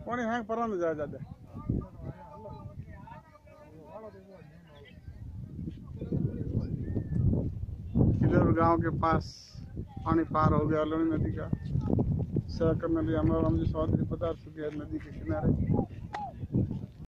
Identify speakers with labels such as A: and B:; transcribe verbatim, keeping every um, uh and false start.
A: पानी हैंग पर ना जाए ज्यादा। किलर गांव के पास पानी पार हो गया लोनी नदी का। सह करने लिए हमारा हम जो सौदरी पदार्थ गया नदी के किनारे।